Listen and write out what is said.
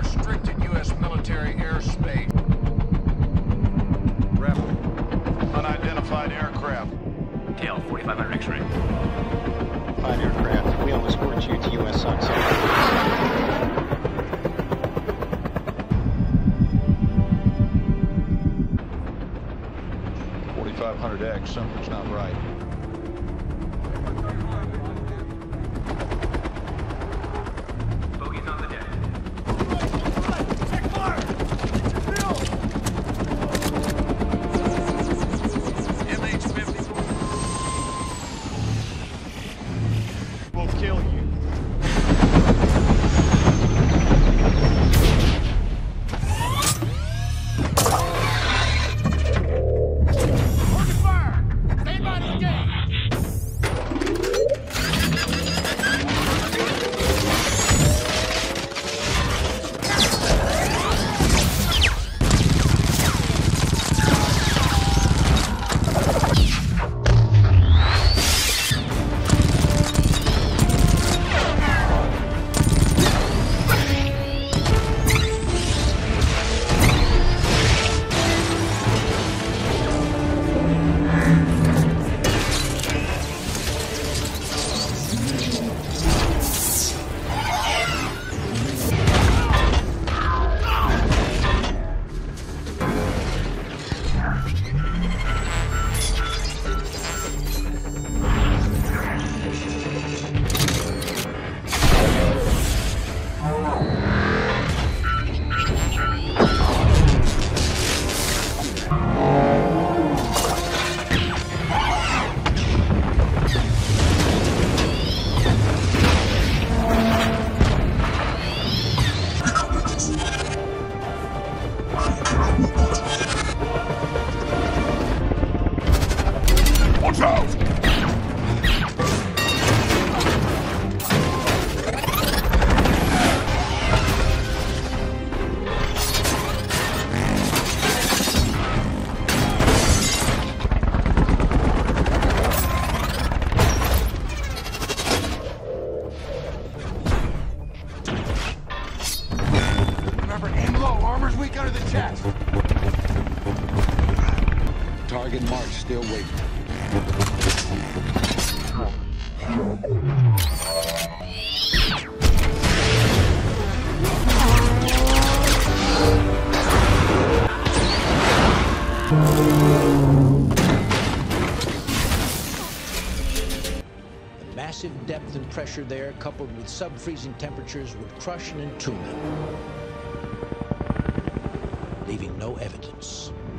restricted U.S. military airspace. Rep. Unidentified aircraft. Tail 4500 X-ray. 5 aircraft. We will escort you to U.S. Saga. 4500X, something's not right. Bogey's on the deck. Check fire! MH-54 We'll kill you. Watch out! Remember, aim low. Armor's weak under the chest. Target mark still waiting. The massive depth and pressure there, coupled with sub-freezing temperatures, would crush and entomb them, leaving no evidence.